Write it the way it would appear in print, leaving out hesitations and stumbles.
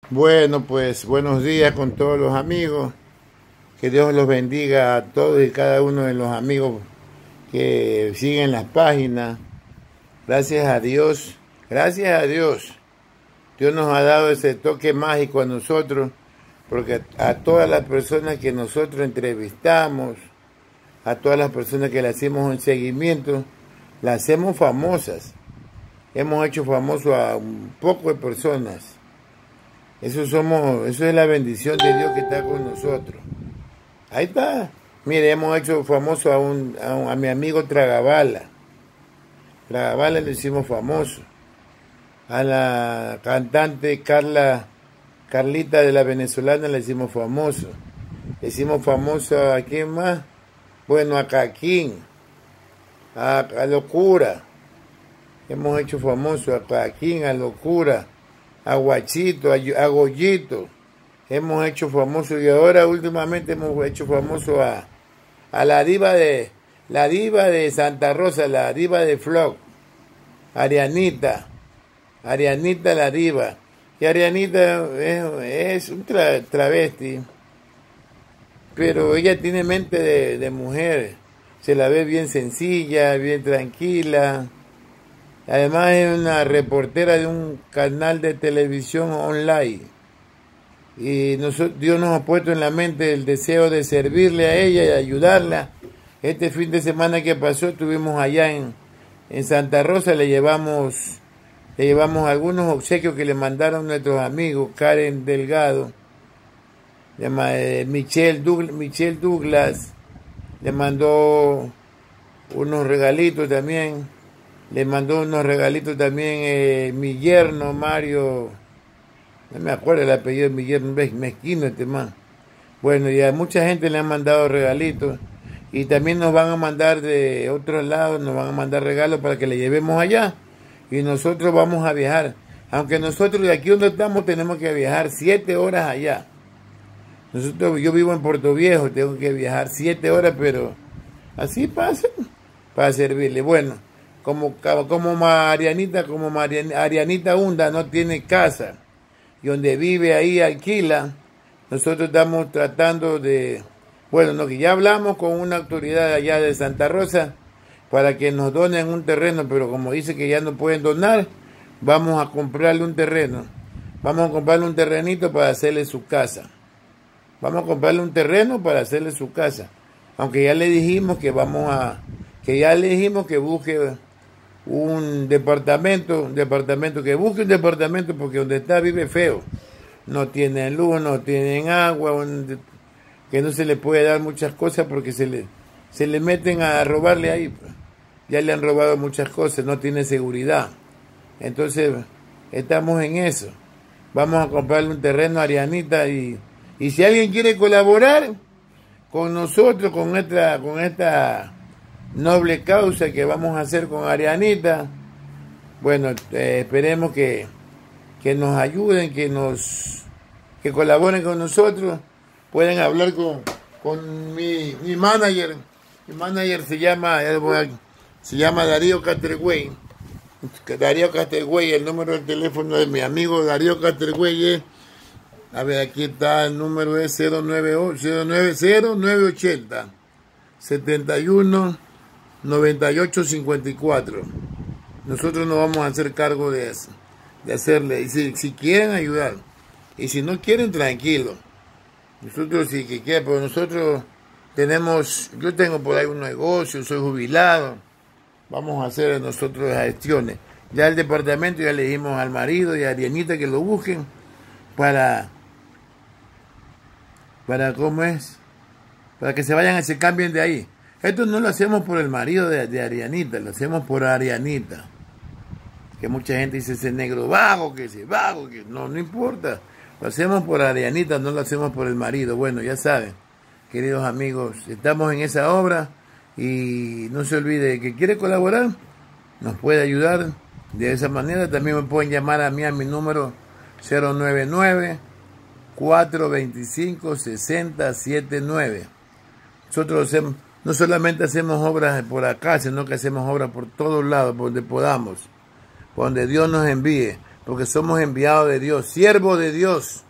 Bueno, pues buenos días con todos los amigos. Que Dios los bendiga a todos y cada uno de los amigos que siguen las páginas. Gracias a Dios, gracias a Dios. Dios nos ha dado ese toque mágico a nosotros, porque a todas las personas que nosotros entrevistamos, a todas las personas que le hacemos un seguimiento, las hacemos famosas. Hemos hecho famoso a un poco de personas. Eso es la bendición de Dios que está con nosotros. Ahí está. Mire, hemos hecho famoso a mi amigo Tragabala. Tragabala le hicimos famoso. A la cantante Carlita de la venezolana le hicimos famoso. Le hicimos famoso a quién más. Bueno, a Caquín, a Locura. Hemos hecho famoso a Caquín, a Locura, a Guachito, a Goyito. Hemos hecho famoso y ahora últimamente hemos hecho famoso a la diva de Santa Rosa, la diva de Flock, Arianita la diva. Y Arianita es un travesti, pero ella tiene mente de mujer, se la ve bien sencilla, bien tranquila. Además es una reportera de un canal de televisión online. Y Dios nos ha puesto en la mente el deseo de servirle a ella y ayudarla. Este fin de semana que pasó estuvimos allá en Santa Rosa, le llevamos algunos obsequios que le mandaron nuestros amigos, Karen Delgado, Michelle Douglas, le mandó unos regalitos también. Le mandó unos regalitos también mi yerno Mario, no me acuerdo el apellido de mi yerno, mezquino este man. Bueno, y a mucha gente le han mandado regalitos y también nos van a mandar de otros lados, nos van a mandar regalos para que le llevemos allá y nosotros vamos a viajar. Aunque nosotros de aquí donde estamos tenemos que viajar 7 horas allá. Yo vivo en Puerto Viejo, tengo que viajar 7 horas, pero así pasa para servirle. Bueno. Como Arianita Hunda no tiene casa y donde vive ahí alquila, nosotros estamos tratando de, que ya hablamos con una autoridad allá de Santa Rosa para que nos donen un terreno, pero como dice que ya no pueden donar, vamos a comprarle un terreno, vamos a comprarle un terrenito para hacerle su casa, vamos a comprarle un terreno para hacerle su casa, aunque ya le dijimos que busque un departamento porque donde está vive feo, no tienen luz, no tienen agua, que no se le puede dar muchas cosas porque se le meten a robarle ahí, ya le han robado muchas cosas, no tiene seguridad, entonces estamos en eso, vamos a comprarle un terreno a Arianita y si alguien quiere colaborar con nosotros, con esta noble causa que vamos a hacer con Arianita, bueno, esperemos que nos ayuden, que colaboren con nosotros, pueden hablar con mi manager. Mi manager se llama Darío Caterway. Darío Caterway, el número del teléfono de mi amigo Darío Caterway es, a ver, aquí está, el número es 0980 71 9854. Nosotros nos vamos a hacer cargo de eso, de hacerle, y si quieren ayudar, y si no quieren, tranquilo. Nosotros sí que quieren, pero nosotros yo tengo por ahí un negocio, soy jubilado, vamos a hacer nosotros las gestiones. Ya el departamento ya le dijimos al marido y a Arianita que lo busquen para ¿cómo es? Para que se vayan, se cambien de ahí. Esto no lo hacemos por el marido de Arianita, lo hacemos por Arianita. Que mucha gente dice ese negro vago, que no importa. Lo hacemos por Arianita, no lo hacemos por el marido. Bueno, ya saben, queridos amigos, estamos en esa obra y no se olvide que quiere colaborar, nos puede ayudar de esa manera. También me pueden llamar a mí a mi número 099-425-6079. Nosotros no solamente hacemos obras por acá, sino que hacemos obras por todos lados, por donde podamos, por donde Dios nos envíe. porque somos enviados de Dios, siervos de Dios.